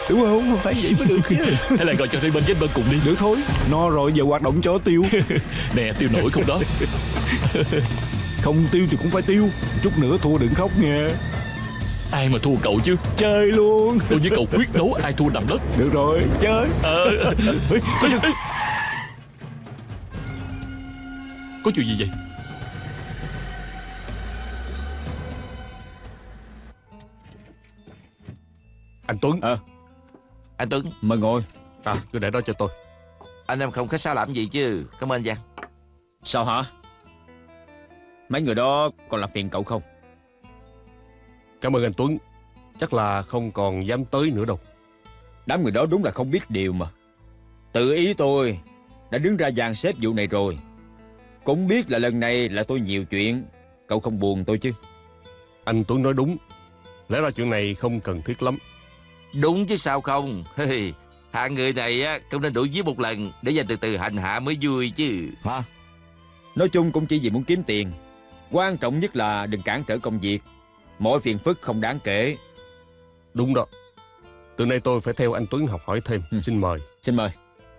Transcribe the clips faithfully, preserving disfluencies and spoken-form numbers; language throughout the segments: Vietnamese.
Đúng không? Phải vậy mới được chứ. Hay là gọi cho Raymond với Ben cùng đi. Được thôi, no rồi giờ hoạt động cho tiêu. Nè, tiêu nổi không đó? Không tiêu thì cũng phải tiêu. Chút nữa thua đừng khóc nha. Ai mà thua cậu chứ? Chơi luôn. Tôi với cậu quyết đấu ai thua nằm đất. Được rồi, chơi. Ờ à, à, Có chuyện gì vậy? Anh Tuấn. Ờ à. Anh Tuấn, mời ngồi. À, cứ để đó cho tôi. Anh em không khách sáo làm gì chứ. Cảm ơn Giang. Sao hả? Mấy người đó còn làm phiền cậu không? Cảm ơn anh Tuấn. Chắc là không còn dám tới nữa đâu. Đám người đó đúng là không biết điều mà. Tự ý tôi đã đứng ra dàn xếp vụ này rồi. Cũng biết là lần này là tôi nhiều chuyện. Cậu không buồn tôi chứ? Anh Tuấn nói đúng. Lẽ ra chuyện này không cần thiết lắm. Đúng chứ sao không. Hạng người này á không nên đuổi giết một lần, để dành từ từ hành hạ mới vui chứ. Hả? Nói chung cũng chỉ vì muốn kiếm tiền. Quan trọng nhất là đừng cản trở công việc. Mọi phiền phức không đáng kể. Đúng đó. Từ nay tôi phải theo anh Tuấn học hỏi thêm. ừ. Xin mời. Xin mời.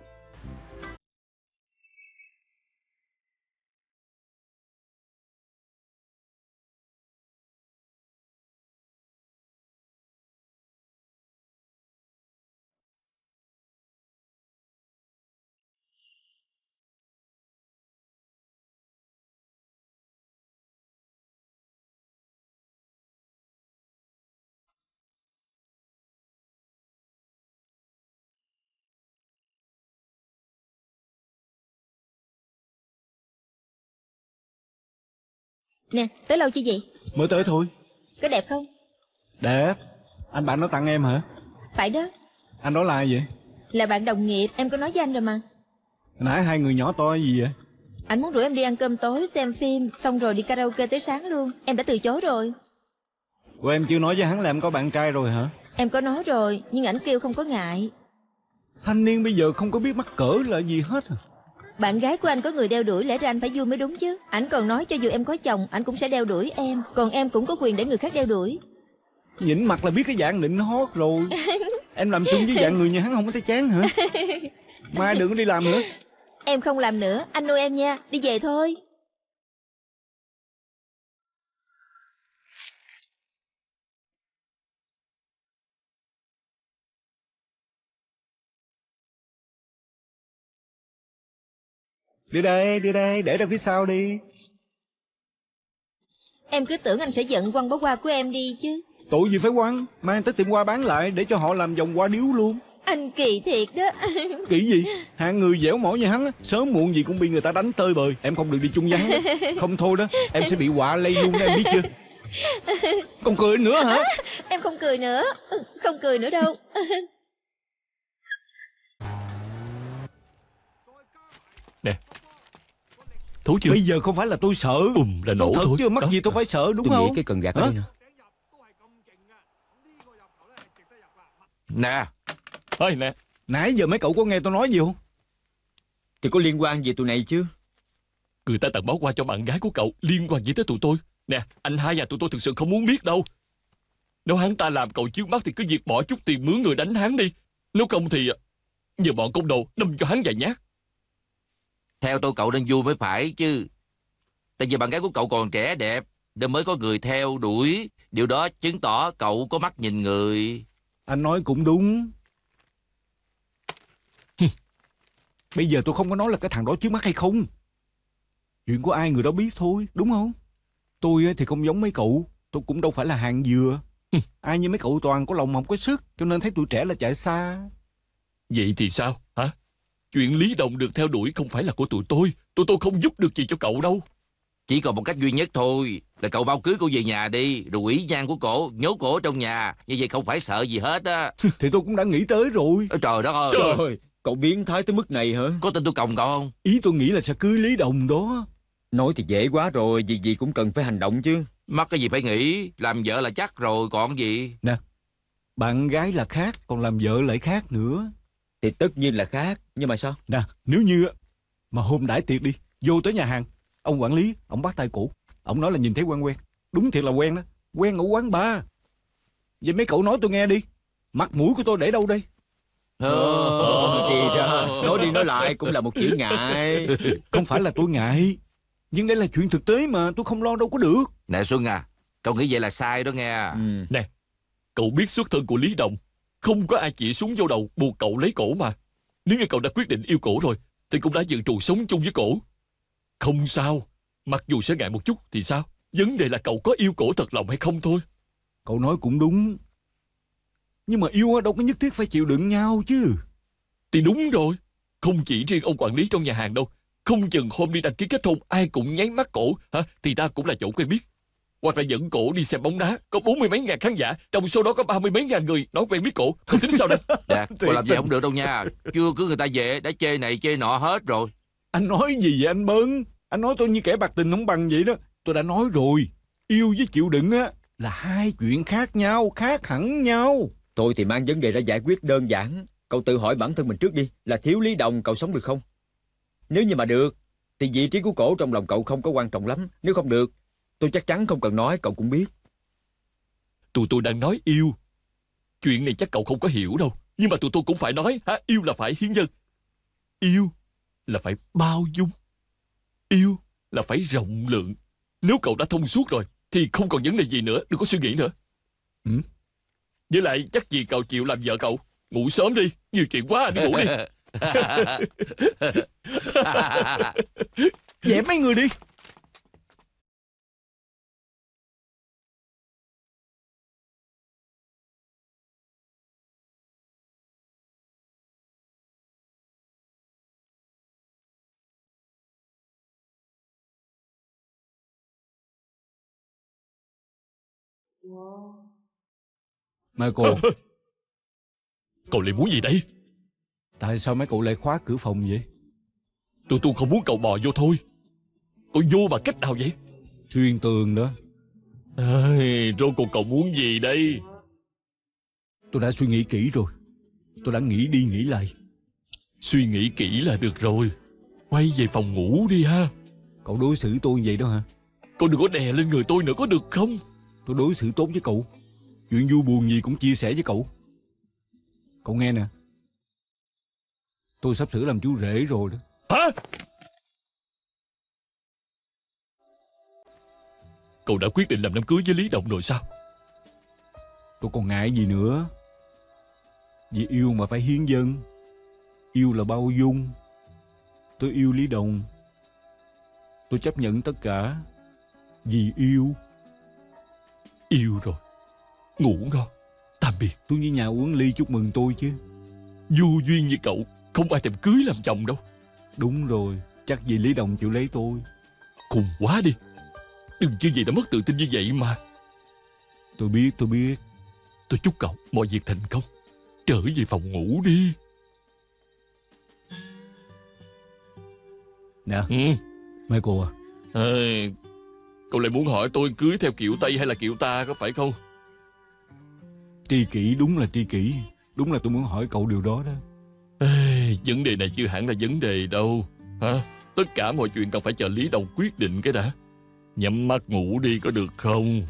Nè, tới lâu chưa vậy? Mới tới thôi. Có đẹp không? Đẹp. Anh bạn nó tặng em hả? Phải đó. Anh đó là ai vậy? Là bạn đồng nghiệp, em có nói với anh rồi mà. Nãy hai người nhỏ to gì vậy? Anh muốn rủ em đi ăn cơm tối, xem phim, xong rồi đi karaoke tới sáng luôn. Em đã từ chối rồi. Ủa em chưa nói với hắn là em có bạn trai rồi hả? Em có nói rồi, nhưng ảnh kêu không có ngại. Thanh niên bây giờ không có biết mắc cỡ là gì hết à. Bạn gái của anh có người đeo đuổi, lẽ ra anh phải vui mới đúng chứ. Ảnh còn nói cho dù em có chồng, ảnh cũng sẽ đeo đuổi em. Còn em cũng có quyền để người khác đeo đuổi. Nhìn mặt là biết cái dạng nịnh hót rồi. Em làm chung với dạng người như hắn không có thấy chán hả? Mai đừng có đi làm nữa. Em không làm nữa, anh nuôi em nha. Đi về thôi. Đi đây, đi đây, để ra phía sau đi. Em cứ tưởng anh sẽ giận quăng bó hoa của em đi chứ. Tội gì phải quăng, mang tới tiệm hoa bán lại để cho họ làm vòng hoa điếu luôn. Anh kỳ thiệt đó. Kỳ gì? Hạng người dẻo mỏ như hắn sớm muộn gì cũng bị người ta đánh tơi bời. Em không được đi chung với hắn đó. Không thôi đó, em sẽ bị họa lây luôn đó, em biết chưa? Còn cười nữa hả? À, em không cười nữa. Không cười nữa đâu. Nè, thú chưa? Bây giờ không phải là tôi sợ. Ùm là nổ thật thôi. chứ mắc đó, gì tôi đó. phải sợ đúng tôi không? nghĩ cái cần gạt ở đây nè. Nè. Ê, nè. Nãy giờ mấy cậu có nghe tôi nói gì không? Thì có liên quan gì tụi này chứ? Người ta tặng bó hoa cho bạn gái của cậu liên quan gì tới tụi tôi? Nè, anh hai và tụi tôi thực sự không muốn biết đâu. Nếu hắn ta làm cậu trước mắt thì cứ việc bỏ chút tiền mướn người đánh hắn đi. Nếu không thì giờ bọn công đồ đâm cho hắn vài nhát. Theo tôi cậu nên vui mới phải chứ. Tại vì bạn gái của cậu còn trẻ đẹp, nên mới có người theo đuổi. Điều đó chứng tỏ cậu có mắt nhìn người. Anh nói cũng đúng. Bây giờ tôi không có nói là cái thằng đó trước mắt hay không. Chuyện của ai người đó biết thôi, đúng không? Tôi thì không giống mấy cậu. Tôi cũng đâu phải là hàng dừa. Ai như mấy cậu toàn có lòng không có sức, cho nên thấy tuổi trẻ là chạy xa. Vậy thì sao hả? Chuyện Lý Đồng được theo đuổi không phải là của tụi tôi. Tụi tôi không giúp được gì cho cậu đâu. Chỉ còn một cách duy nhất thôi, là cậu bao cưới cô về nhà đi, rồi ủy nhan của cổ, nhốt cổ ở trong nhà. Như vậy không phải sợ gì hết á. Thì tôi cũng đã nghĩ tới rồi. Trời đất ơi. Trời ơi, cậu biến thái tới mức này hả? Có tin tôi còng cậu không? Ý tôi nghĩ là sẽ cưới Lý Đồng đó. Nói thì dễ quá rồi, việc gì cũng cần phải hành động chứ. Mắc cái gì phải nghĩ, làm vợ là chắc rồi còn gì. Nè, bạn gái là khác, còn làm vợ lại khác nữa. Thì tất nhiên là khác, nhưng mà sao? Nè, nếu như mà hôm đãi tiệc đi, vô tới nhà hàng, ông quản lý, ông bắt tay cổ, ông nói là nhìn thấy quen quen. Đúng thiệt là quen đó, quen ở quán bar. Vậy mấy cậu nói tôi nghe đi. Mặt mũi của tôi để đâu đây? Ờ, thì ra nói đi nói lại cũng là một chữ ngại. Không phải là tôi ngại, nhưng đây là chuyện thực tế mà, tôi không lo đâu có được. Nè Xuân à, cậu nghĩ vậy là sai đó nghe. Ừ. Nè, cậu biết xuất thân của Lý Đồng, không có ai chỉ súng vô đầu buộc cậu lấy cổ mà. Nếu như cậu đã quyết định yêu cổ rồi, thì cũng đã dự trù sống chung với cổ. Không sao, mặc dù sẽ ngại một chút thì sao? Vấn đề là cậu có yêu cổ thật lòng hay không thôi. Cậu nói cũng đúng, nhưng mà yêu đâu có nhất thiết phải chịu đựng nhau chứ. Thì đúng rồi, không chỉ riêng ông quản lý trong nhà hàng đâu. Không chừng hôm đi đăng ký kết hôn ai cũng nháy mắt cổ hả? Thì ta cũng là chỗ quen biết. Hoặc là dẫn cổ đi xem bóng đá, có bốn mươi mấy ngàn khán giả, trong số đó có ba mươi mấy ngàn người nói quen biết cổ. Không tính sao đâu. Nè, cậu làm vậy không được đâu nha. Chưa cứ người ta về đã chê này chê nọ hết rồi. Anh nói gì vậy anh Bân? Anh nói tôi như kẻ bạc tình không bằng vậy đó. Tôi đã nói rồi, yêu với chịu đựng á là hai chuyện khác nhau, khác hẳn nhau. Tôi thì mang vấn đề ra giải quyết đơn giản. Cậu tự hỏi bản thân mình trước đi, là thiếu Lý Đồng cậu sống được không? Nếu như mà được, thì vị trí của cổ trong lòng cậu không có quan trọng lắm. Nếu không được, tôi chắc chắn không cần nói, cậu cũng biết. Tụi tôi đang nói yêu. Chuyện này chắc cậu không có hiểu đâu. Nhưng mà tụi tôi cũng phải nói, hả? Yêu là phải hiến dâng. Yêu là phải bao dung. Yêu là phải rộng lượng. Nếu cậu đã thông suốt rồi, thì không còn vấn đề gì nữa, đừng có suy nghĩ nữa. Ừ? Với lại chắc gì cậu chịu làm vợ cậu. Ngủ sớm đi, nhiều chuyện quá, đi ngủ đi. Dẹp mấy người đi. Michael, Cậu lại muốn gì đây? tại sao mấy cậu lại khóa cửa phòng vậy? Tụi tôi không muốn cậu bò vô thôi. Cậu vô bằng cách nào vậy? Xuyên tường đó. Ê, rốt cuộc cậu muốn gì đây? Tôi đã suy nghĩ kỹ rồi. Tôi đã nghĩ đi nghĩ lại. Suy nghĩ kỹ là được rồi. Quay về phòng ngủ đi ha. Cậu đối xử tôi vậy đó hả? Cậu đừng có đè lên người tôi nữa có được không? Tôi đối xử tốt với cậu. Chuyện vui buồn gì cũng chia sẻ với cậu. Cậu nghe nè, tôi sắp sửa làm chú rể rồi đó. Hả? Cậu đã quyết định làm đám cưới với Lý Động rồi sao? Tôi còn ngại gì nữa. Vì yêu mà phải hiến dâng. Yêu là bao dung. Tôi yêu Lý Đồng. Tôi chấp nhận tất cả vì yêu. Yêu rồi. Ngủ ngon. Tạm biệt. Tôi với nhà uống ly chúc mừng tôi chứ. Vô duyên như cậu, không ai thèm cưới làm chồng đâu. Đúng rồi, chắc vì Lý Đồng chịu lấy tôi. Khùng quá đi. Đừng chứ gì đã mất tự tin như vậy mà. Tôi biết, tôi biết. Tôi chúc cậu mọi việc thành công. Trở về phòng ngủ đi. Nè, Ừ. Michael à, Ê, cậu lại muốn hỏi tôi cưới theo kiểu Tây hay là kiểu ta có phải không? tri kỷ đúng là tri kỷ. Đúng là tôi muốn hỏi cậu điều đó đó. Ê, vấn đề này chưa hẳn là vấn đề đâu. Hả? Tất cả mọi chuyện cần phải chờ Lý Đồng quyết định cái đã. Nhắm mắt ngủ đi có được không?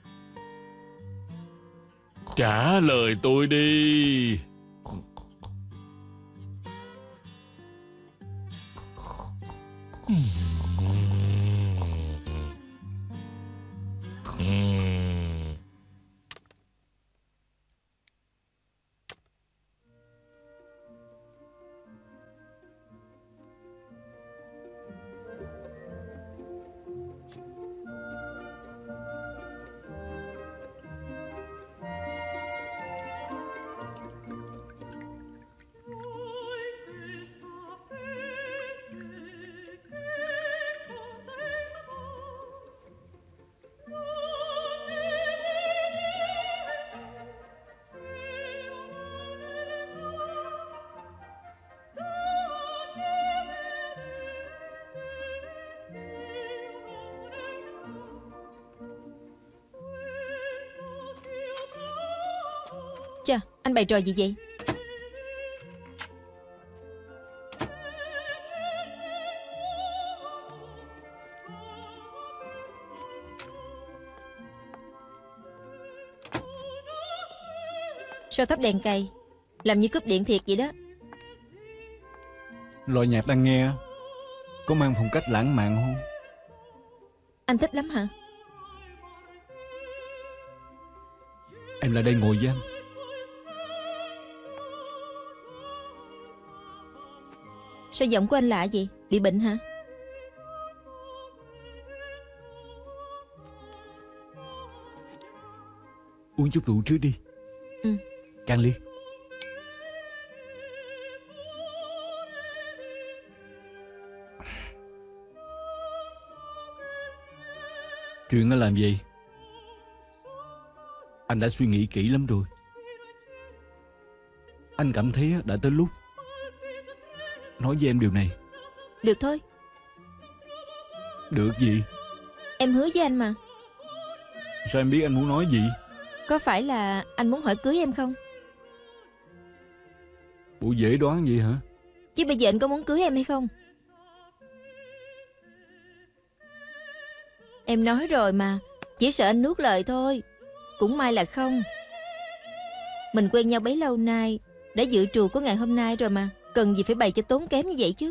Trả lời tôi đi. Chà, anh bày trò gì vậy? Sao thắp đèn cầy? Làm như cúp điện thiệt vậy đó. Loại nhạc đang nghe có mang phong cách lãng mạn không? Anh thích lắm hả? Em lại đây ngồi với anh. Sao giọng của anh lạ vậy? Bị bệnh hả? Uống chút rượu trước đi. Ừ. Cạn ly. Chuyện nó làm gì? Anh đã suy nghĩ kỹ lắm rồi. Anh cảm thấy đã tới lúc nói với em điều này. Được thôi. Được gì? Em hứa với anh mà. Sao em biết anh muốn nói gì? Có phải là anh muốn hỏi cưới em không? Bộ dễ đoán vậy hả? Chứ bây giờ anh có muốn cưới em hay không? Em nói rồi mà. Chỉ sợ anh nuốt lời thôi. Cũng may là không. Mình quen nhau bấy lâu nay, đã dự trù có ngày hôm nay rồi mà. Cần gì phải bày cho tốn kém như vậy chứ.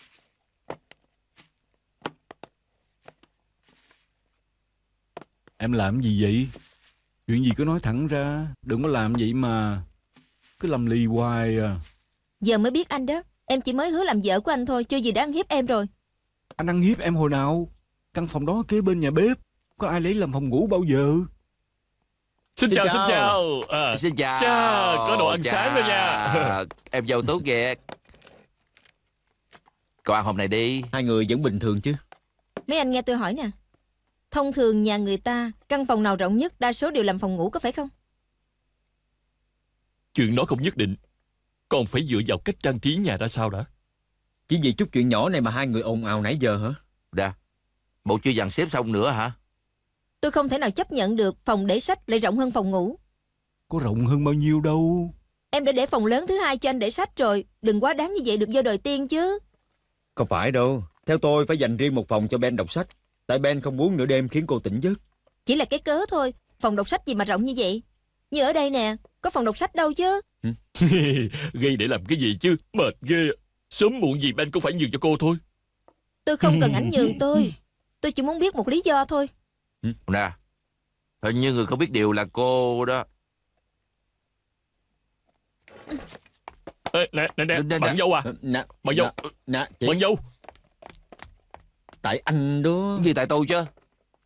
Em làm gì vậy? Chuyện gì cứ nói thẳng ra. Đừng có làm vậy mà. Cứ lầm lì hoài à. Giờ mới biết anh đó. Em chỉ mới hứa làm vợ của anh thôi, chưa gì đã ăn hiếp em rồi. Anh ăn hiếp em hồi nào? Căn phòng đó kế bên nhà bếp. Có ai lấy làm phòng ngủ bao giờ? Xin, Xin chào, chào. xin chào. À, Xin chào. Chà, có đồ ăn Chà. sáng rồi nha. Em dâu tốt ghê. Cậu ăn hôm nay đi. Hai người vẫn bình thường chứ? Mấy anh nghe tôi hỏi nè. Thông thường nhà người ta, căn phòng nào rộng nhất đa số đều làm phòng ngủ, có phải không? Chuyện đó không nhất định. Còn phải dựa vào cách trang trí nhà ra sao đã. Chỉ vì chút chuyện nhỏ này mà hai người ồn ào nãy giờ hả? Đã. Bộ chưa dàn xếp xong nữa hả? Tôi không thể nào chấp nhận được phòng để sách lại rộng hơn phòng ngủ. Có rộng hơn bao nhiêu đâu. Em đã để phòng lớn thứ hai cho anh để sách rồi. Đừng quá đáng như vậy được vô đời tiên chứ. Không phải đâu. Theo tôi phải dành riêng một phòng cho Ben đọc sách. Tại Ben không muốn nửa đêm khiến cô tỉnh giấc. Chỉ là cái cớ thôi. Phòng đọc sách gì mà rộng như vậy? Như ở đây nè, có phòng đọc sách đâu chứ. Gây để làm cái gì chứ? Mệt ghê. Sớm muộn gì Ben cũng phải nhường cho cô thôi. Tôi không cần ảnh nhường tôi. Tôi chỉ muốn biết một lý do thôi. Nè, hình như người không biết điều là cô đó. Ê, nè, nè, nè, Nè, nè, bạn nè. dâu à? Nè, Bạn dâu, nè, nè, chị. bạn dâu. Tại anh đó. Gì tại tôi chứ?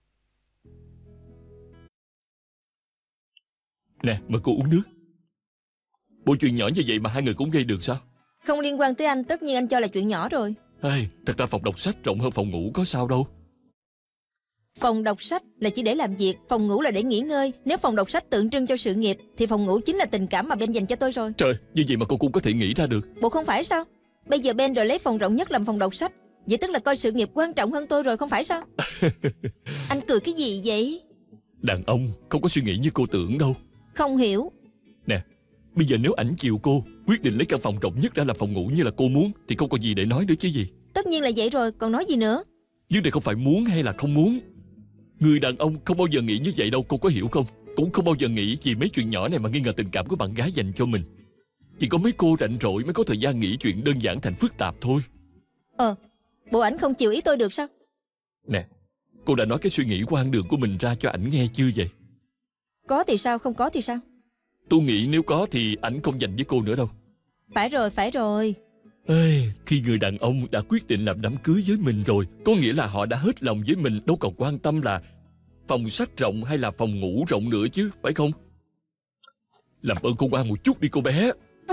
Nè, mời cô uống nước. Bộ chuyện nhỏ như vậy mà hai người cũng gây được sao? Không liên quan tới anh, tất nhiên anh cho là chuyện nhỏ rồi. Ê, thật ra phòng đọc sách rộng hơn phòng ngủ có sao đâu. Phòng đọc sách là chỉ để làm việc, phòng ngủ là để nghỉ ngơi. Nếu phòng đọc sách tượng trưng cho sự nghiệp thì phòng ngủ chính là tình cảm mà Ben dành cho tôi rồi. Trời, như vậy mà cô cũng có thể nghĩ ra được. Bộ không phải sao? Bây giờ Ben đòi lấy phòng rộng nhất làm phòng đọc sách. Vậy tức là coi sự nghiệp quan trọng hơn tôi rồi, không phải sao? Anh cười cái gì vậy? Đàn ông không có suy nghĩ như cô tưởng đâu. Không hiểu. Nè, bây giờ nếu ảnh chiều cô quyết định lấy căn phòng rộng nhất ra làm phòng ngủ như là cô muốn thì không có gì để nói nữa chứ gì. Tất nhiên là vậy rồi, còn nói gì nữa? Vấn đề không phải muốn hay là không muốn. Người đàn ông không bao giờ nghĩ như vậy đâu, cô có hiểu không? Cũng không bao giờ nghĩ vì mấy chuyện nhỏ này mà nghi ngờ tình cảm của bạn gái dành cho mình. Chỉ có mấy cô rảnh rỗi mới có thời gian nghĩ chuyện đơn giản thành phức tạp thôi. Ờ, bộ ảnh không chịu ý tôi được sao? Nè, cô đã nói cái suy nghĩ quan đường của mình ra cho ảnh nghe chưa vậy? Có thì sao, không có thì sao? Tôi nghĩ nếu có thì ảnh không dành với cô nữa đâu. Phải rồi, phải rồi. Ê, khi người đàn ông đã quyết định làm đám cưới với mình rồi, có nghĩa là họ đã hết lòng với mình, đâu còn quan tâm là phòng sách rộng hay là phòng ngủ rộng nữa chứ, phải không? Làm ơn cô ngoan một chút đi cô bé. Ừ.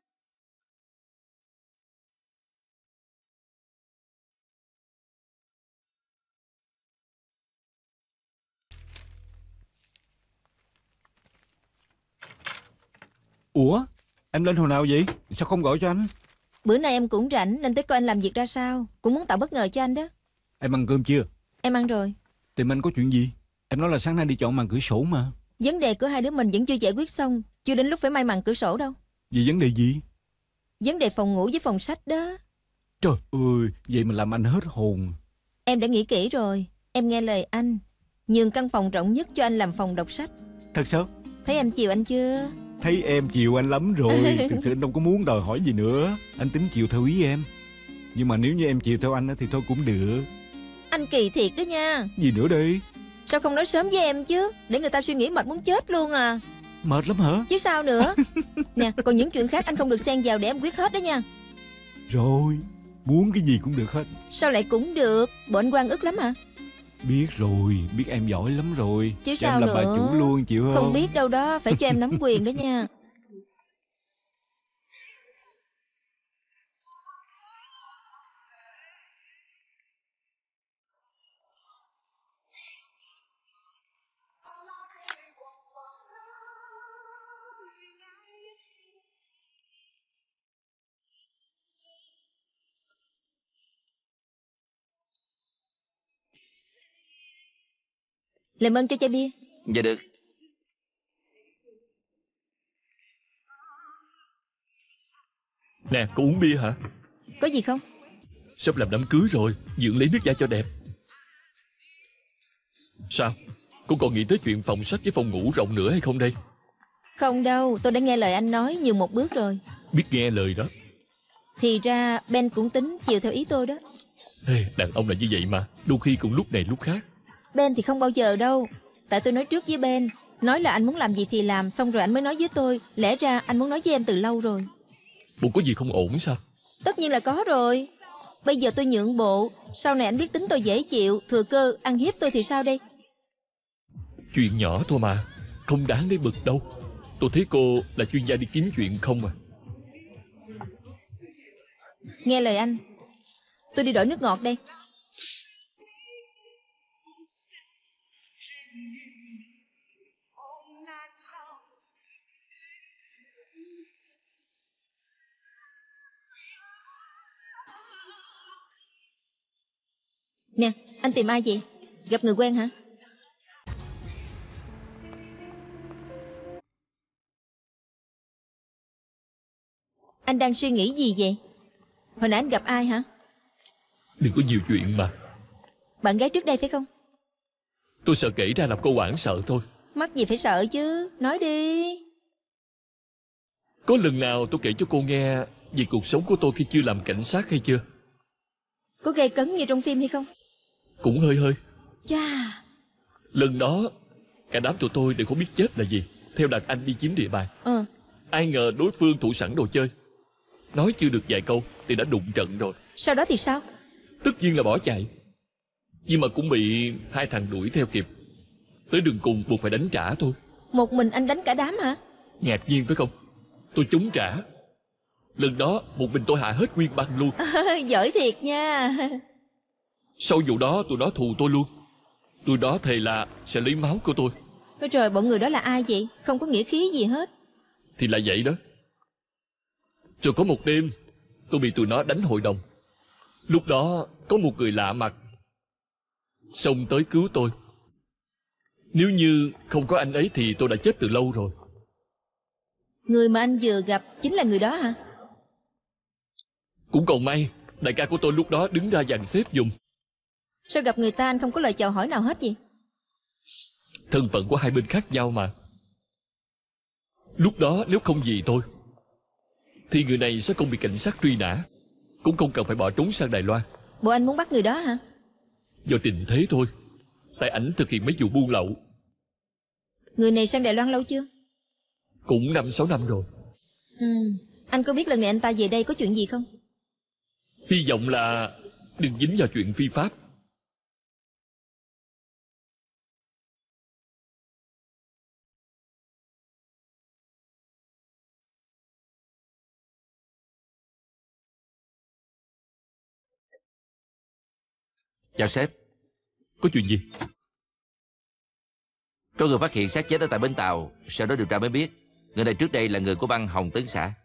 Ủa? Em lên hồi nào vậy? Sao không gọi cho anh? Bữa nay em cũng rảnh nên tới coi anh làm việc ra sao. Cũng muốn tạo bất ngờ cho anh đó. Em ăn cơm chưa? Em ăn rồi. Tìm anh có chuyện gì? Em nói là sáng nay đi chọn màn cửa sổ mà. Vấn đề của hai đứa mình vẫn chưa giải quyết xong. Chưa đến lúc phải may màn cửa sổ đâu. Vì vấn đề gì? Vấn đề phòng ngủ với phòng sách đó. Trời ơi, vậy mà làm anh hết hồn. Em đã nghĩ kỹ rồi. Em nghe lời anh. Nhường căn phòng rộng nhất cho anh làm phòng đọc sách. Thật sao? Thấy em chiều anh chưa? Thấy em chiều anh lắm rồi. Thực sự anh đâu có muốn đòi hỏi gì nữa. Anh tính chiều theo ý em. Nhưng mà nếu như em chiều theo anh thì thôi cũng được. Anh kỳ thiệt đó nha. Gì nữa đi? Sao không nói sớm với em chứ? Để người ta suy nghĩ mệt muốn chết luôn à. Mệt lắm hả? Chứ sao nữa. Nè, còn những chuyện khác anh không được xen vào để em quyết hết đó nha. Rồi, muốn cái gì cũng được hết. Sao lại cũng được? Bộ anh Quang ức lắm hả? Biết rồi, biết em giỏi lắm rồi. Chứ Cho sao em làm nữa. bà chủ luôn, chịu không? Không biết đâu đó, phải cho em nắm quyền đó nha. Làm ơn cho chai bia. Dạ được. Nè, cô uống bia hả? Có gì không? Sắp làm đám cưới rồi, dưỡng lấy nước da cho đẹp. Sao? Cô còn nghĩ tới chuyện phòng sách với phòng ngủ rộng nữa hay không đây? Không đâu, tôi đã nghe lời anh nói nhiều một bước rồi. Biết nghe lời đó. Thì ra Ben cũng tính chiều theo ý tôi đó. Ê, đàn ông là như vậy mà, đôi khi cũng lúc này lúc khác. Ben thì không bao giờ đâu. Tại tôi nói trước với Ben, nói là anh muốn làm gì thì làm, xong rồi anh mới nói với tôi. Lẽ ra anh muốn nói với em từ lâu rồi. Bộ có gì không ổn sao? Tất nhiên là có rồi. Bây giờ tôi nhượng bộ, sau này anh biết tính tôi dễ chịu, thừa cơ ăn hiếp tôi thì sao đây? Chuyện nhỏ thôi mà, không đáng để bực đâu. Tôi thấy cô là chuyên gia đi kiếm chuyện không à. Nghe lời anh, tôi đi đổi nước ngọt đây. Nè, anh tìm ai vậy? Gặp người quen hả? Anh đang suy nghĩ gì vậy? Hồi nãy anh gặp ai hả? Đừng có nhiều chuyện mà. Bạn gái trước đây phải không? Tôi sợ kể ra làm cô hoảng sợ thôi. Mắc gì phải sợ chứ, nói đi. Có lần nào tôi kể cho cô nghe về cuộc sống của tôi khi chưa làm cảnh sát hay chưa? Có gây cấn như trong phim hay không? Cũng hơi hơi. Chà. Lần đó cả đám tụi tôi đều không biết chết là gì, theo đàn anh đi chiếm địa bàn. Ờ. Ai ngờ đối phương thủ sẵn đồ chơi. Nói chưa được vài câu thì đã đụng trận rồi. Sau đó thì sao? Tất nhiên là bỏ chạy. Nhưng mà cũng bị hai thằng đuổi theo kịp. Tới đường cùng buộc phải đánh trả thôi. Một mình anh đánh cả đám hả? Ngạc nhiên phải không? Tôi chống trả. Lần đó một mình tôi hạ hết nguyên băng luôn. À, giỏi thiệt nha. Sau vụ đó tụi nó thù tôi luôn. Tụi đó thề là sẽ lấy máu của tôi. Ôi trời, bọn người đó là ai vậy? Không có nghĩa khí gì hết. Thì là vậy đó. Rồi có một đêm tôi bị tụi nó đánh hội đồng. Lúc đó có một người lạ mặt xông tới cứu tôi. Nếu như không có anh ấy thì tôi đã chết từ lâu rồi. Người mà anh vừa gặp chính là người đó hả? Cũng còn may đại ca của tôi lúc đó đứng ra dàn xếp giùm. Sao gặp người ta anh không có lời chào hỏi nào hết vậy? Thân phận của hai bên khác nhau mà. Lúc đó nếu không vì tôi thì người này sẽ không bị cảnh sát truy nã, cũng không cần phải bỏ trốn sang Đài Loan. Bộ anh muốn bắt người đó hả? Do tình thế thôi. Tại ảnh thực hiện mấy vụ buôn lậu. Người này sang Đài Loan lâu chưa? Cũng năm sáu năm rồi. Ừ. Anh có biết lần này anh ta về đây có chuyện gì không? Hy vọng là đừng dính vào chuyện phi pháp. Chào sếp. Có chuyện gì? Có người phát hiện xác chết ở tại bến tàu. Sau đó điều tra mới biết người này trước đây là người của băng Hồng Tấn xã.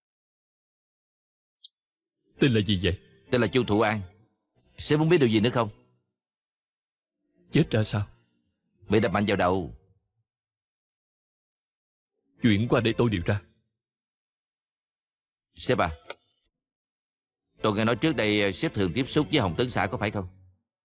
Tên là gì vậy? Tên là Chu Thủ An. Sếp muốn biết điều gì nữa không? Chết ra sao? Bị đập mạnh vào đầu. Chuyển qua để tôi điều tra. Sếp à, tôi nghe nói trước đây sếp thường tiếp xúc với Hồng Tấn xã có phải không?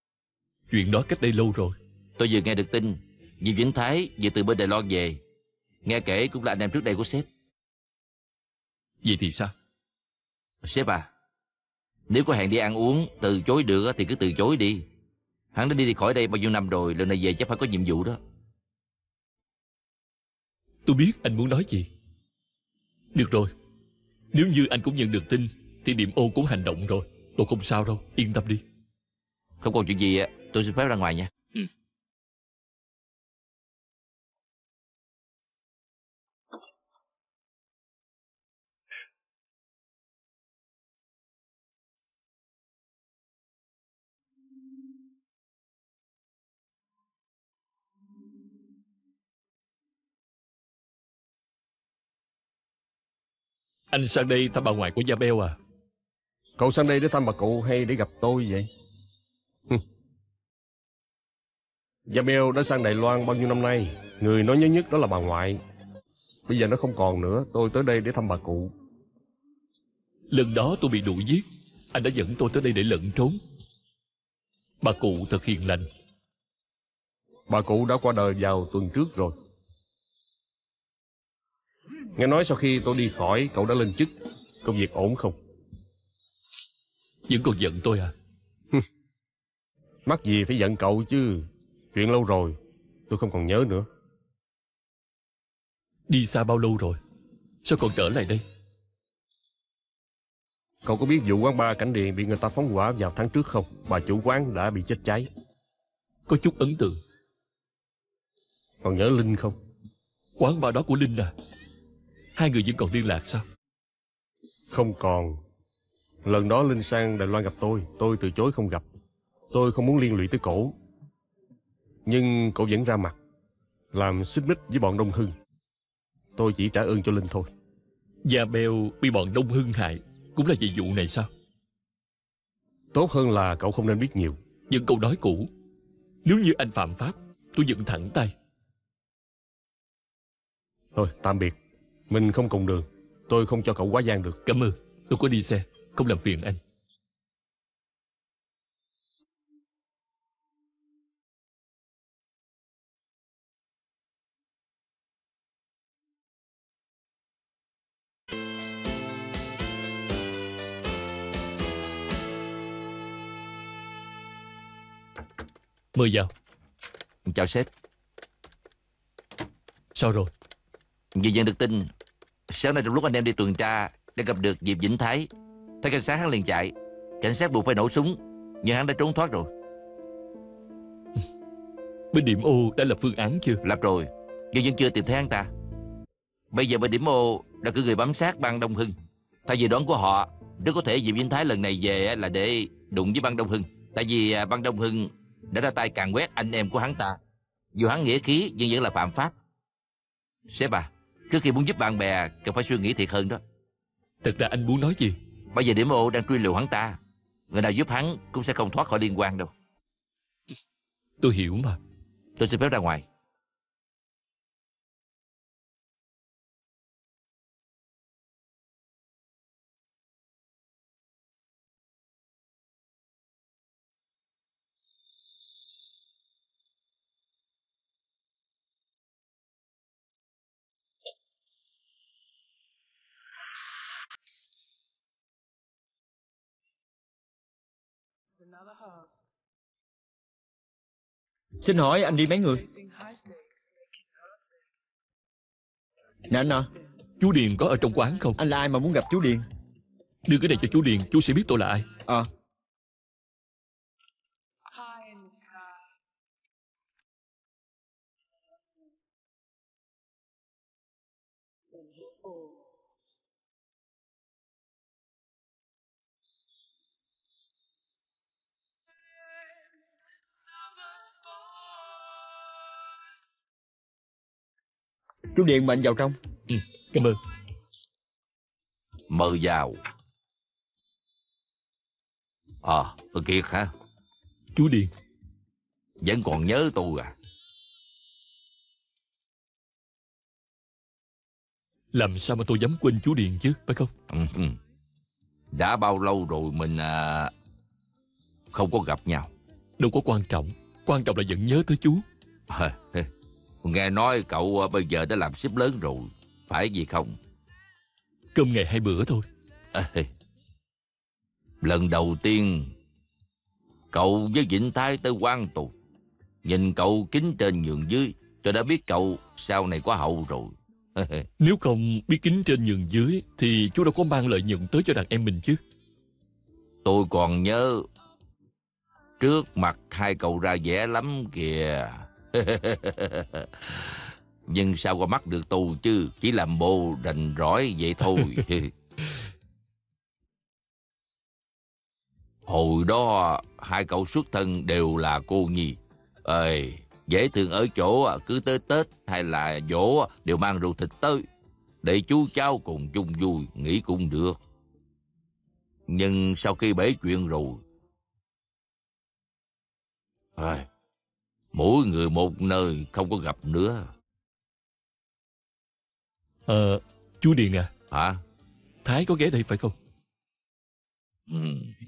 Chuyện đó cách đây lâu rồi. Tôi vừa nghe được tin Diệp Vĩnh Thái vừa từ bên Đài Loan về. Nghe kể cũng là anh em trước đây của sếp. Vậy thì sao? Sếp à, nếu có hẹn đi ăn uống từ chối được thì cứ từ chối đi. Hắn đã đi, đi khỏi đây bao nhiêu năm rồi, lần này về chắc phải có nhiệm vụ đó. Tôi biết anh muốn nói gì. Được rồi, nếu như anh cũng nhận được tin thì Điềm Ô cũng hành động rồi. Tôi không sao đâu, yên tâm đi. Không còn chuyện gì, tôi xin phép ra ngoài nha. Ừ. Anh sang đây thăm bà ngoại của Isabel à? Cậu sang đây để thăm bà cụ hay để gặp tôi vậy? Isabel đã sang Đài Loan bao nhiêu năm nay, người nó nhớ nhất đó là bà ngoại. Bây giờ nó không còn nữa, tôi tới đây để thăm bà cụ. Lần đó tôi bị đuổi giết, anh đã dẫn tôi tới đây để lẩn trốn. Bà cụ thật hiền lành. Bà cụ đã qua đời vào tuần trước rồi. Nghe nói sau khi tôi đi khỏi, cậu đã lên chức. Công việc ổn không? Vẫn còn giận tôi à? Mắc gì phải giận cậu chứ. Chuyện lâu rồi, tôi không còn nhớ nữa. Đi xa bao lâu rồi? Sao còn trở lại đây? Cậu có biết vụ quán bar Cảnh Điền bị người ta phóng hỏa vào tháng trước không? Bà chủ quán đã bị chết cháy. Có chút ấn tượng. Còn nhớ Linh không? Quán bar đó của Linh à? Hai người vẫn còn liên lạc sao? Không còn. Lần đó Linh sang Đài Loan gặp tôi, tôi từ chối không gặp. Tôi không muốn liên lụy tới cổ. Nhưng cổ vẫn ra mặt, làm xích mích với bọn Đông Hưng. Tôi chỉ trả ơn cho Linh thôi. Isabel bị bọn Đông Hưng hại cũng là vì vụ này sao? Tốt hơn là cậu không nên biết nhiều. Vẫn câu nói cũ. Nếu như anh phạm pháp, tôi vẫn thẳng tay. Thôi tạm biệt. Mình không cùng đường. Tôi không cho cậu quá gian được. Cảm ơn. Tôi có đi xe, không làm phiền anh. Mời vào. Chào sếp. Sao rồi? Vừa nhận được tin, sáng nay trong lúc anh em đi tuần tra đã gặp được Diệp Vĩnh Thái. Thấy cảnh sát hắn liền chạy. Cảnh sát buộc phải nổ súng, nhưng hắn đã trốn thoát rồi. Bên Điểm Ô đã lập phương án chưa? Lập rồi, nhưng vẫn chưa tìm thấy hắn ta. Bây giờ bên Điểm Ô đã cử người bám sát băng Đông Hưng. Theo dự đoán của họ, rất có thể Diệp Vĩnh Thái lần này về là để đụng với băng Đông Hưng. Tại vì băng Đông Hưng đã ra tay càn quét anh em của hắn ta. Dù hắn nghĩa khí nhưng vẫn là phạm pháp. Sếp à, trước khi muốn giúp bạn bè cần phải suy nghĩ thiệt hơn đó. Thật ra anh muốn nói gì? Bây giờ Điểm Ô đang truy lùng hắn ta. Người nào giúp hắn cũng sẽ không thoát khỏi liên quan đâu. Tôi hiểu mà. Tôi xin phép ra ngoài. Xin hỏi anh đi mấy người? Nè anh à, Chú Điền có ở trong quán không? anh là ai mà muốn gặp chú Điền? Đưa cái này cho chú Điền, chú sẽ biết tôi là ai. Ờ. Chú Điền mời anh vào trong. Ừ, cảm ơn. Mời vào. Ờ, à, tôi Kiệt hả? Chú Điền. Vẫn còn nhớ tôi à? Làm sao mà tôi dám quên chú Điền chứ, phải không? Ừ, ừ. Đã bao lâu rồi mình à, không có gặp nhau. Đâu có quan trọng. Quan trọng là vẫn nhớ tới chú. À, Nghe nói cậu à, bây giờ đã làm sếp lớn rồi, phải gì không? Cơm ngày hai bữa thôi. À, lần đầu tiên cậu với Vĩnh Thái tới quan tù, nhìn cậu kính trên nhường dưới, cho đã biết cậu sau này có hậu rồi. Nếu không biết kính trên nhường dưới thì chú đâu có mang lợi nhuận tới cho đàn em mình chứ. Tôi còn nhớ trước mặt hai cậu ra vẻ lắm kìa. Nhưng sao qua mắt được tù chứ, chỉ làm bộ rành rõi vậy thôi. Hồi đó hai cậu xuất thân đều là cô nhi. Ơi, dễ thương ở chỗ cứ tới Tết hay là dỗ đều mang rượu thịt tới, để chú cháu cùng chung vui, nghĩ cũng được. Nhưng sau khi bể chuyện rồi, ơi, mỗi người một nơi, không có gặp nữa. Ờ, chú Điền à, Hả? Thái có ghé đây phải không? Ừ.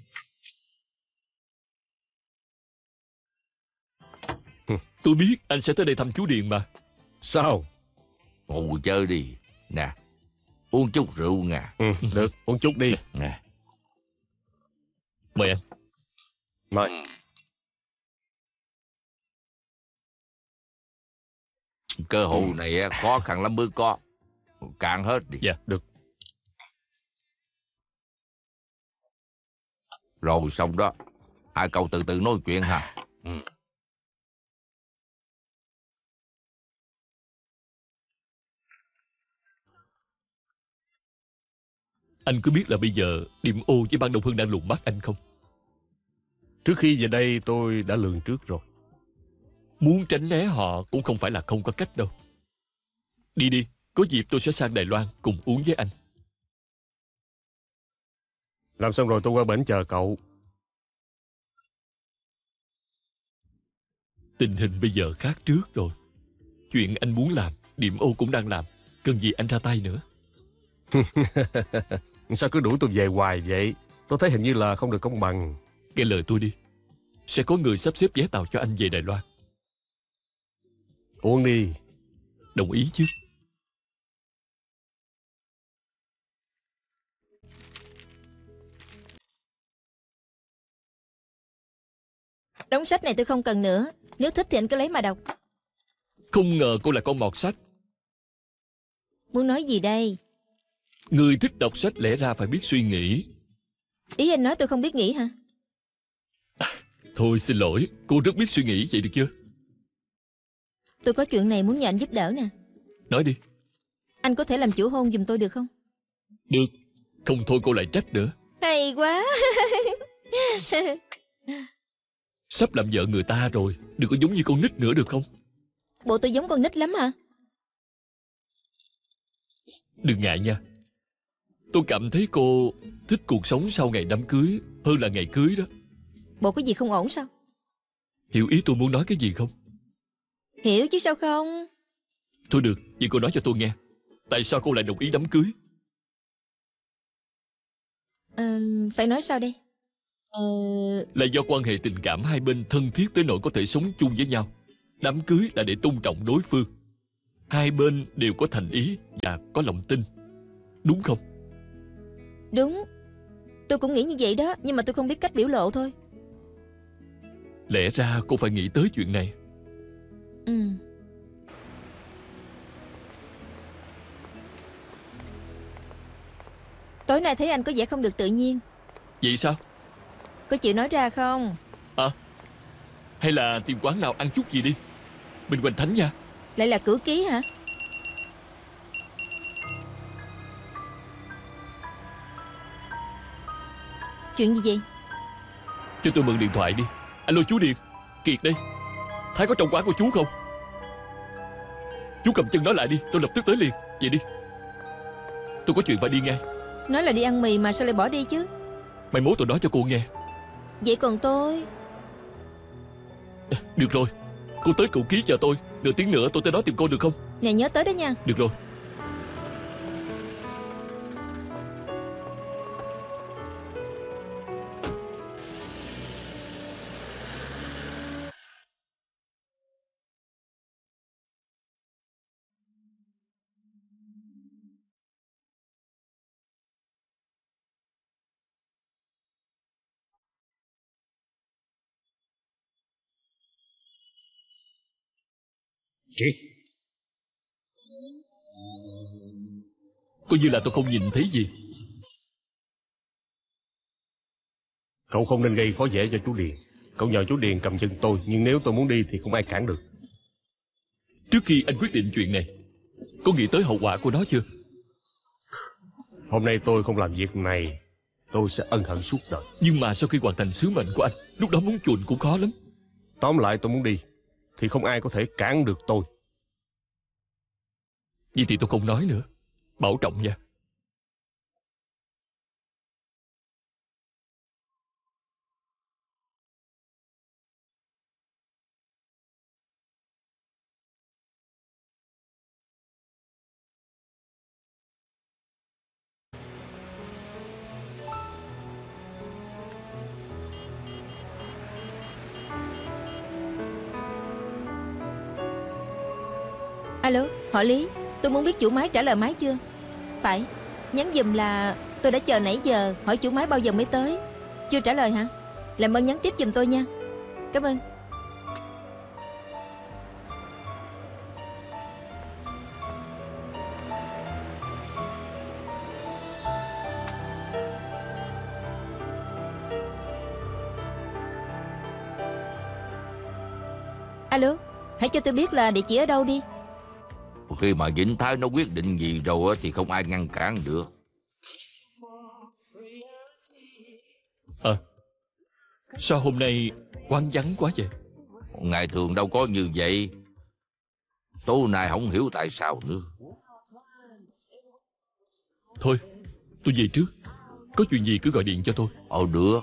Tôi biết anh sẽ tới đây thăm chú Điền mà. Sao? Ngồi chơi đi. Nè, uống chút rượu nha. Ừ, được, uống chút đi. Nè. Mời anh. Mời. Cơ hội này khó khăn lắm mới có. Cạn hết đi. Dạ. Được. Rồi xong đó, hai cậu từ từ nói chuyện ha. Ừ. Anh có biết là bây giờ Điểm ô với Ban Đông Hưng đang lùng bắt anh không? Trước khi về đây tôi đã lường trước rồi. Muốn tránh né họ cũng không phải là không có cách đâu. Đi đi, có dịp tôi sẽ sang Đài Loan cùng uống với anh. Làm xong rồi tôi qua bển chờ cậu. Tình hình bây giờ khác trước rồi. Chuyện anh muốn làm, Điểm ô cũng đang làm. Cần gì anh ra tay nữa. Sao cứ đuổi tôi về hoài vậy? Tôi thấy hình như là không được công bằng. Nghe lời tôi đi. Sẽ có người sắp xếp vé tàu cho anh về Đài Loan. Uống đi. Đồng ý chứ? Đống sách này tôi không cần nữa. Nếu thích thì anh cứ lấy mà đọc. Không ngờ cô là con mọt sách. Muốn nói gì đây? Người thích đọc sách lẽ ra phải biết suy nghĩ. Ý anh nói tôi không biết nghĩ hả? Thôi xin lỗi, cô rất biết suy nghĩ, vậy được chưa? Tôi có chuyện này muốn nhờ anh giúp đỡ nè. Nói đi. Anh có thể làm chủ hôn giùm tôi được không? Được. Không thôi cô lại trách nữa. Hay quá. Sắp làm vợ người ta rồi, đừng có giống như con nít nữa được không? Bộ tôi giống con nít lắm hả? Đừng ngại nha. Tôi cảm thấy cô thích cuộc sống sau ngày đám cưới hơn là ngày cưới đó. Bộ có gì không ổn sao? Hiểu ý tôi muốn nói cái gì không? Hiểu chứ sao không? Thôi được, vậy cô nói cho tôi nghe. Tại sao cô lại đồng ý đám cưới? À, phải nói sao đây? Ờ... Là do quan hệ tình cảm hai bên thân thiết tới nỗi có thể sống chung với nhau. Đám cưới là để tôn trọng đối phương. Hai bên đều có thành ý và có lòng tin. Đúng không? Đúng. Tôi cũng nghĩ như vậy đó. Nhưng mà tôi không biết cách biểu lộ thôi. Lẽ ra cô phải nghĩ tới chuyện này. Ừ. Tối nay thấy anh có vẻ không được tự nhiên. Vậy sao? Có chịu nói ra không? À, hay là tìm quán nào ăn chút gì đi. Bên Hoành Thánh nha. Lại là cửu ký hả? Chuyện gì vậy? Cho tôi mượn điện thoại đi. Alo chú Điền, Kiệt đây. Thái có trong quán của chú không? Chú cầm chân nó lại đi, tôi lập tức tới liền. Vậy đi. Tôi có chuyện phải đi ngay. Nói là đi ăn mì mà sao lại bỏ đi chứ? Mai mốt tôi nói cho cô nghe. Vậy còn tôi? Được rồi, cô tới Cửu Ký chờ tôi. Nửa tiếng nữa tôi tới đó tìm cô được không? Nè nhớ tới đó nha. Được rồi. Triết. Coi như là tôi không nhìn thấy gì. Cậu không nên gây khó dễ cho chú Điền. Cậu nhờ chú Điền cầm chân tôi, nhưng nếu tôi muốn đi thì không ai cản được. Trước khi anh quyết định chuyện này, có nghĩ tới hậu quả của nó chưa? Hôm nay tôi không làm việc này, tôi sẽ ân hận suốt đời. Nhưng mà sau khi hoàn thành sứ mệnh của anh, lúc đó muốn chuồn cũng khó lắm. Tóm lại tôi muốn đi, thì không ai có thể cản được tôi. Vậy thì tôi không nói nữa. Bảo trọng nha. Alo, họ Lý, tôi muốn biết chủ máy trả lời máy chưa? Phải, nhắn giùm là tôi đã chờ nãy giờ, hỏi chủ máy bao giờ mới tới. Chưa trả lời hả? Làm ơn nhắn tiếp giùm tôi nha. Cảm ơn. Alo, hãy cho tôi biết là địa chỉ ở đâu đi. Khi mà Vĩnh Thái nó quyết định gì rồi thì không ai ngăn cản được. Ờ, sao hôm nay quán vắng quá vậy? Ngày thường đâu có như vậy. Tối nay không hiểu tại sao nữa. Thôi, tôi về trước. Có chuyện gì cứ gọi điện cho tôi. Ờ được.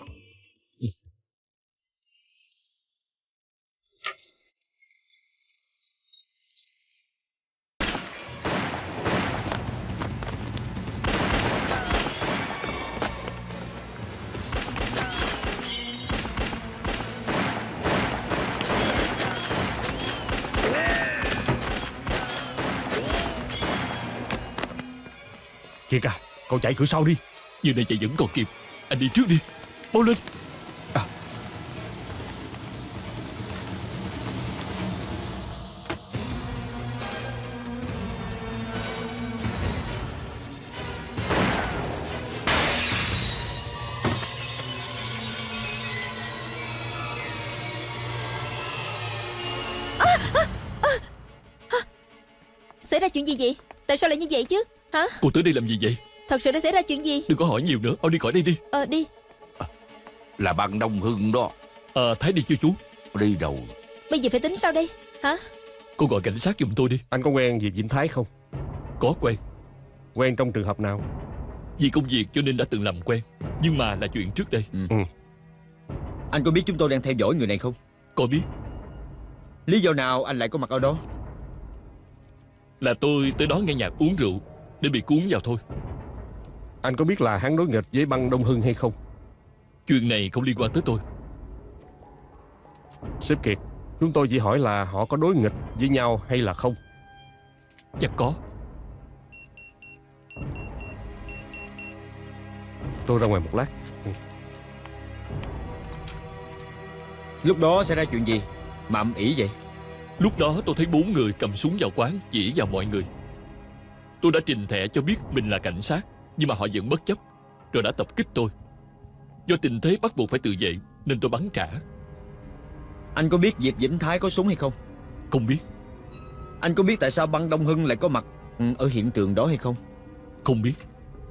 Kiệt à, cậu chạy cửa sau đi. Giờ này chạy vẫn còn kịp. Anh đi trước đi. Mau lên. À. À, à, à, à. Xảy ra chuyện gì vậy? Tại sao lại như vậy chứ? Hả? Cô tới đây làm gì vậy? Thật sự đã xảy ra chuyện gì? Đừng có hỏi nhiều nữa. Mau đi khỏi đây đi. Ờ đi. À, là băng Đông Hưng đó. Ờ à, Thái đi chưa chú? Đi đâu? Bây giờ phải tính sao đây? Hả? Cô gọi cảnh sát giùm tôi đi. Anh có quen Diệp Vĩnh Thái không? Có quen. Quen trong trường hợp nào? Vì công việc cho nên đã từng làm quen. Nhưng mà là chuyện trước đây. ừ. Ừ. Anh có biết chúng tôi đang theo dõi người này không? Có biết. Lý do nào anh lại có mặt ở đó? Là tôi tới đó nghe nhạc uống rượu để bị cuốn vào thôi. Anh có biết là hắn đối nghịch với băng Đông Hưng hay không? Chuyện này không liên quan tới tôi. Sếp Kiệt, chúng tôi chỉ hỏi là họ có đối nghịch với nhau hay là không. Chắc có. Tôi ra ngoài một lát. ừ. Lúc đó xảy ra chuyện gì mà ầm ĩ vậy? Lúc đó tôi thấy bốn người cầm súng vào quán chỉ vào mọi người. Tôi đã trình thẻ cho biết mình là cảnh sát, nhưng mà họ vẫn bất chấp, rồi đã tập kích tôi. Do tình thế bắt buộc phải tự vệ nên tôi bắn trả. Anh có biết Diệp Vĩnh Thái có súng hay không? Không biết. Anh có biết tại sao băng Đông Hưng lại có mặt ở hiện trường đó hay không? Không biết.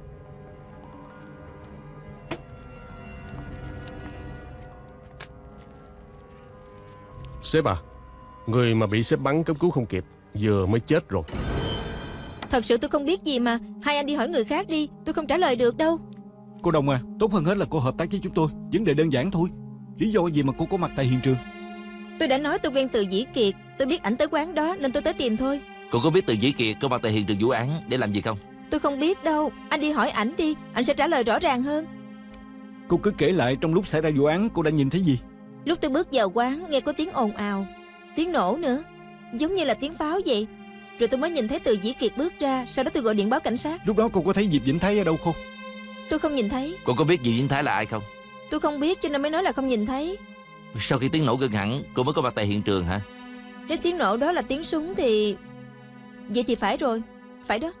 Sếp à, người mà bị sếp bắn cấp cứu không kịp vừa mới chết rồi. Thật sự tôi không biết gì mà. Hai anh đi hỏi người khác đi. Tôi không trả lời được đâu. Cô Đồng à, tốt hơn hết là cô hợp tác với chúng tôi. Vấn đề đơn giản thôi. Lý do gì mà cô có mặt tại hiện trường? Tôi đã nói tôi quen Từ Dĩ Kiệt. Tôi biết ảnh tới quán đó nên tôi tới tìm thôi. Cô có biết Từ Dĩ Kiệt có mặt tại hiện trường vụ án để làm gì không? Tôi không biết đâu. Anh đi hỏi ảnh đi. Anh sẽ trả lời rõ ràng hơn. Cô cứ kể lại trong lúc xảy ra vụ án cô đã nhìn thấy gì. Lúc tôi bước vào quán nghe có tiếng ồn ào, tiếng nổ nữa, giống như là tiếng pháo vậy. Rồi tôi mới nhìn thấy Từ Dĩ Kiệt bước ra. Sau đó tôi gọi điện báo cảnh sát. Lúc đó cô có thấy Diệp Vĩnh Thái ở đâu không? Tôi không nhìn thấy. Cô có biết Diệp Vĩnh Thái là ai không? Tôi không biết cho nên mới nói là không nhìn thấy. Sau khi tiếng nổ ngưng hẳn, cô mới có mặt tại hiện trường hả? Nếu tiếng nổ đó là tiếng súng thì... Vậy thì phải rồi. Phải đó.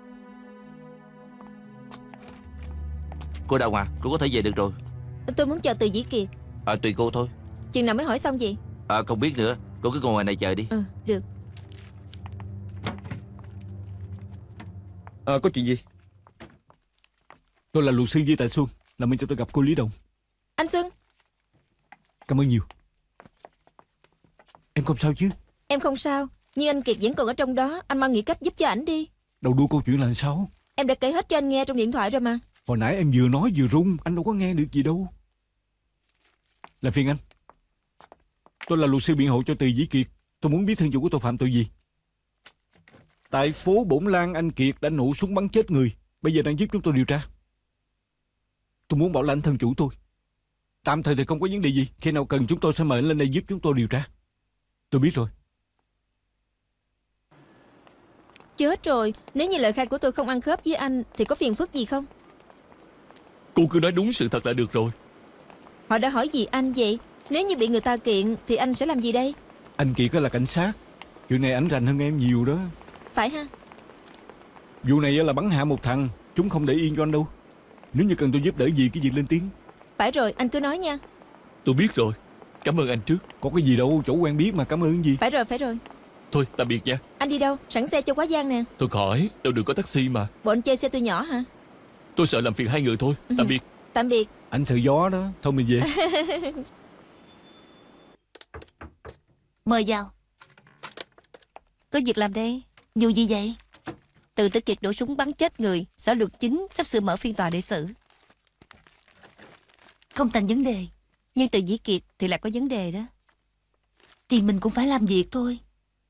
Cô Đồng à, cô có thể về được rồi. Tôi muốn chờ Từ Dĩ Kiệt. À, tùy cô thôi. Chừng nào mới hỏi xong vậy? À, không biết nữa. Cô cứ ngồi ngoài này chờ đi. Ừ, được. À, có chuyện gì? Tôi là luật sư Di Tại Xuân, làm ơn cho tôi gặp cô Lý Đồng. Anh Xuân. Cảm ơn nhiều. Em không sao chứ? Em không sao, nhưng anh Kiệt vẫn còn ở trong đó. Anh mau nghĩ cách giúp cho ảnh đi. Đầu đuôi câu chuyện là sao? Em đã kể hết cho anh nghe trong điện thoại rồi mà. Hồi nãy em vừa nói vừa run, anh đâu có nghe được gì đâu. Làm phiền anh. Tôi là luật sư biện hộ cho Từ Dĩ Kiệt. Tôi muốn biết thân chủ của tôi phạm tội gì. Tại phố Bổn Lan, anh Kiệt đã nổ súng bắn chết người. Bây giờ đang giúp chúng tôi điều tra. Tôi muốn bảo lãnh thân chủ tôi. Tạm thời thì không có vấn đề gì. Khi nào cần chúng tôi sẽ mời anh lên đây giúp chúng tôi điều tra. Tôi biết rồi. Chết rồi, nếu như lời khai của tôi không ăn khớp với anh thì có phiền phức gì không? Cô cứ nói đúng sự thật là được rồi. Họ đã hỏi gì anh vậy? Nếu như bị người ta kiện thì anh sẽ làm gì đây? Anh Kiệt là cảnh sát. Chuyện này ảnh rành hơn em nhiều đó. Phải ha? Vụ này là bắn hạ một thằng. Chúng không để yên cho anh đâu. Nếu như cần tôi giúp đỡ gì cái việc lên tiếng. Phải rồi, anh cứ nói nha. Tôi biết rồi. Cảm ơn anh trước. Có cái gì đâu, chỗ quen biết mà cảm ơn gì. Phải rồi, phải rồi. Thôi tạm biệt nha. Anh đi đâu? Sẵn xe cho Quá Giang nè. Thôi khỏi, đâu được có taxi mà. Bộ anh chơi xe tôi nhỏ hả? Tôi sợ làm phiền hai người thôi. Tạm biệt. Tạm biệt. Anh sợ gió đó. Thôi mình về. Mời vào. Có việc làm đây. Vụ gì vậy? Từ Tử Kiệt nổ súng bắn chết người. Sở luật chính sắp sửa mở phiên tòa để xử. Không thành vấn đề. Nhưng Từ Dĩ Kiệt thì lại có vấn đề đó. Thì mình cũng phải làm việc thôi.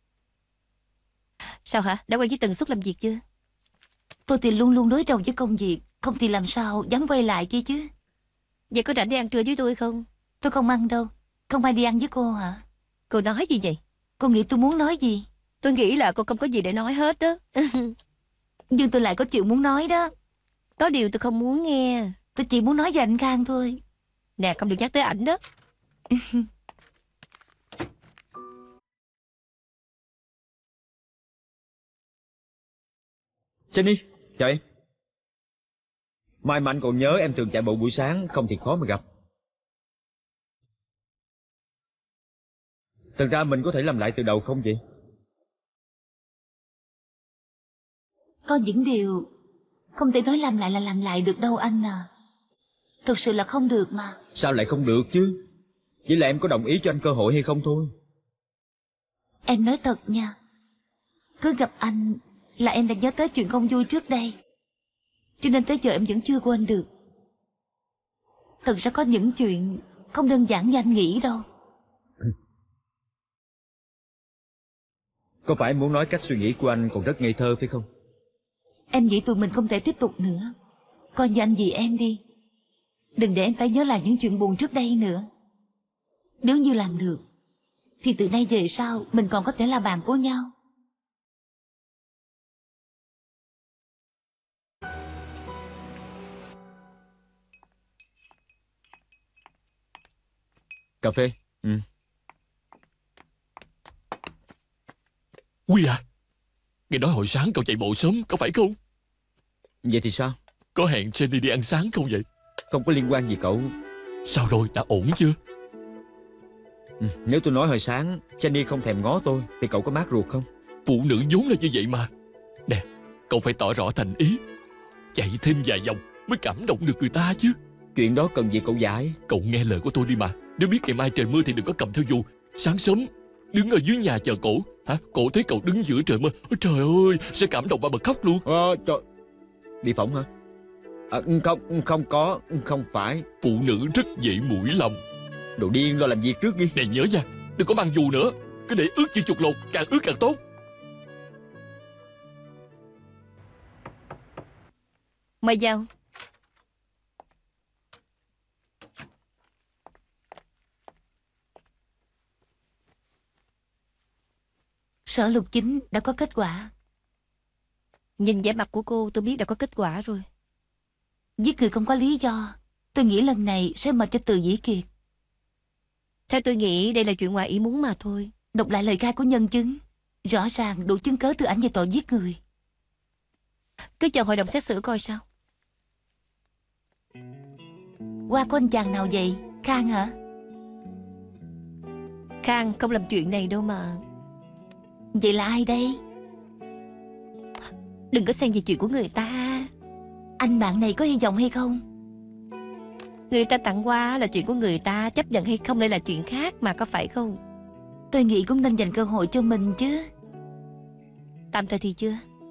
Sao hả? Đã quen với tần suất làm việc chưa? Tôi thì luôn luôn đối đầu với công việc. Không thì làm sao dám quay lại kia chứ. Vậy có rảnh đi ăn trưa với tôi không? Tôi không ăn đâu. Không ai đi ăn với cô hả? Cô nói gì vậy? Cô nghĩ tôi muốn nói gì? Tôi nghĩ là cô không có gì để nói hết đó. Nhưng tôi lại có chuyện muốn nói đó. Có điều tôi không muốn nghe. Tôi chỉ muốn nói về anh Khang thôi. Nè, không được nhắc tới ảnh đó. Jenny, chào em. Mai mà anh còn nhớ em thường chạy bộ buổi sáng, không thì khó mà gặp. Thật ra mình có thể làm lại từ đầu không vậy? Có những điều không thể nói làm lại là làm lại được đâu anh à. Thực sự là không được mà. Sao lại không được chứ? Chỉ là em có đồng ý cho anh cơ hội hay không thôi. Em nói thật nha. Cứ gặp anh là em đã nhớ tới chuyện không vui trước đây. Cho nên tới giờ em vẫn chưa quên được. Thật ra có những chuyện không đơn giản như anh nghĩ đâu. Có phải em muốn nói cách suy nghĩ của anh còn rất ngây thơ phải không? Em nghĩ tụi mình không thể tiếp tục nữa. Coi như anh vì em đi. Đừng để em phải nhớ lại những chuyện buồn trước đây nữa. Nếu như làm được thì từ nay về sau mình còn có thể là bạn của nhau. Cà phê. Ừ. Quy à, nghe nói hồi sáng cậu chạy bộ sớm, có phải không? Vậy thì sao? Có hẹn Jenny đi ăn sáng không vậy? Không có liên quan gì cậu. Sao rồi, đã ổn chưa? Ừ. Nếu tôi nói hồi sáng Jenny không thèm ngó tôi thì cậu có mát ruột không? Phụ nữ vốn là như vậy mà. Nè, cậu phải tỏ rõ thành ý. Chạy thêm vài vòng mới cảm động được người ta chứ. Chuyện đó cần gì cậu giải. Cậu nghe lời của tôi đi mà. Nếu biết ngày mai trời mưa thì đừng có cầm theo dù. Sáng sớm đứng ở dưới nhà chờ cổ. Hả? Cổ thấy cậu đứng giữa trời mưa. Ôi trời ơi, sẽ cảm động mà bật khóc luôn. Ờ, trời. Đi phỏng hả? À, không, không có, không phải. Phụ nữ rất dễ mũi lòng. Đồ điên, lo làm việc trước đi. Này nhớ nha, đừng có mang dù nữa. Cứ để ướt như chuột lột, càng ướt càng tốt. Mời vào. Sở luật chính đã có kết quả. Nhìn vẻ mặt của cô tôi biết đã có kết quả rồi. Giết người không có lý do. Tôi nghĩ lần này sẽ mệt cho Từ Dĩ Kiệt. Theo tôi nghĩ đây là chuyện ngoài ý muốn mà thôi. Đọc lại lời khai của nhân chứng, rõ ràng đủ chứng cớ từ ảnh về tội giết người. Cứ chờ hội đồng xét xử coi sao. Qua của anh chàng nào vậy? Khang hả? Khang không làm chuyện này đâu mà. Vậy là ai đây? Đừng có xen vào chuyện của người ta. Anh bạn này có hy vọng hay không? Người ta tặng quà là chuyện của người ta, chấp nhận hay không lại là chuyện khác mà, có phải không? Tôi nghĩ cũng nên dành cơ hội cho mình chứ. Tạm thời thì chưa.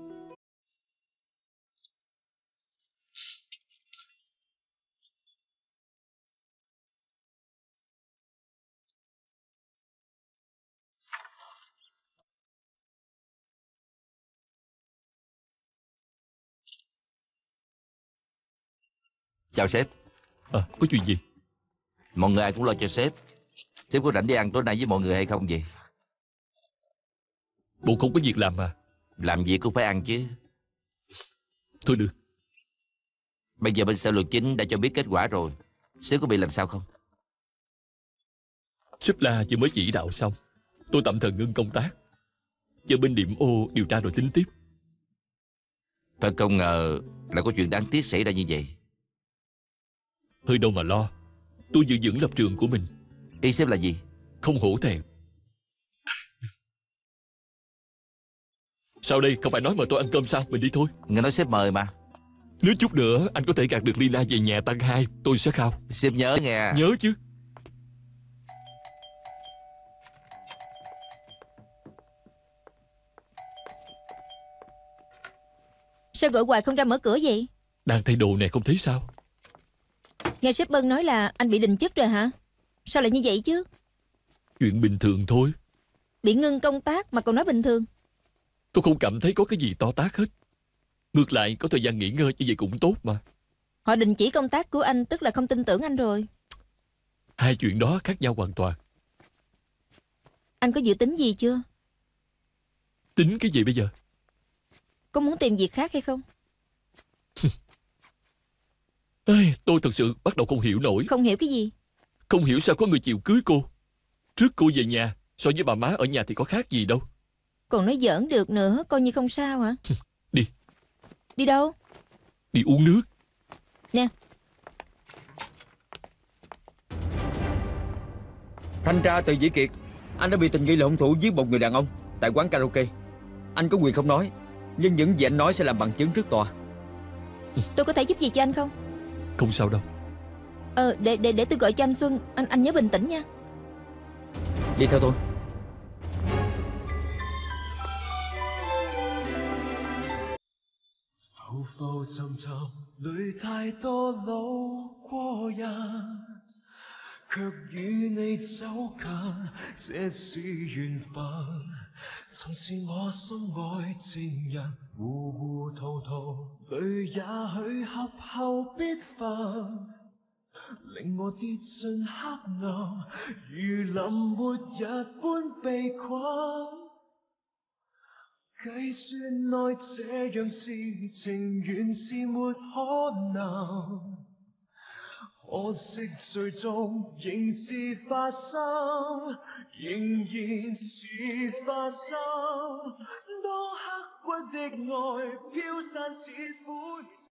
Chào sếp. À, có chuyện gì? Mọi người ai cũng lo cho sếp. Sếp có rảnh đi ăn tối nay với mọi người hay không vậy? Bộ không có việc làm mà. Làm việc cũng phải ăn chứ. Thôi được. Bây giờ bên sở luật chính đã cho biết kết quả rồi. Sếp có bị làm sao không? Sếp La vừa mới chỉ đạo xong. Tôi tạm thời ngưng công tác, chờ bên điểm ô điều tra rồi tính tiếp. Thật không ngờ là có chuyện đáng tiếc xảy ra như vậy. Hơi đâu mà lo. Tôi giữ vững lập trường của mình. Ý sếp là gì? Không hổ thẹn. Sau đây không phải nói mời tôi ăn cơm sao? Mình đi thôi. Nghe nói sếp mời mà. Nếu chút nữa anh có thể gạt được Lina về nhà tăng hai, tôi sẽ khao. Sếp nhớ nghe. Nhớ chứ. Sao gọi hoài không ra mở cửa vậy? Đang thay đồ này không thấy sao? Nghe sếp Bân nói là anh bị đình chức rồi hả? Sao lại như vậy chứ? Chuyện bình thường thôi. Bị ngưng công tác mà còn nói bình thường. Tôi không cảm thấy có cái gì to tát hết. Ngược lại có thời gian nghỉ ngơi như vậy cũng tốt mà. Họ đình chỉ công tác của anh tức là không tin tưởng anh rồi. Hai chuyện đó khác nhau hoàn toàn. Anh có dự tính gì chưa? Tính cái gì bây giờ? Có muốn tìm việc khác hay không? Ê, tôi thật sự bắt đầu không hiểu nổi. Không hiểu cái gì? Không hiểu sao có người chịu cưới cô. Trước cô về nhà, so với bà má ở nhà thì có khác gì đâu. Còn nói giỡn được nữa, coi như không sao hả? Đi. Đi đâu? Đi uống nước. Nè. Thanh tra Từ Vĩ Kiệt, anh đã bị tình nghi là hung thủ giết một người đàn ông tại quán karaoke. Anh có quyền không nói, nhưng những gì anh nói sẽ làm bằng chứng trước tòa. Tôi có thể giúp gì cho anh không? Không sao đâu. Ờ, để để để tôi gọi cho anh Xuân. Anh anh nhớ bình tĩnh nha. Đi theo tôi. 浮浮沉沉里太多路過人，卻與你走近，這是緣分。曾是我心愛情人，糊糊塗塗裏也許合後必分，令我跌進黑暗，如臨末日般被困。計算內這樣事情原是沒可能，可惜最終仍是發生，仍然是發生。當刻骨的愛飄散似灰。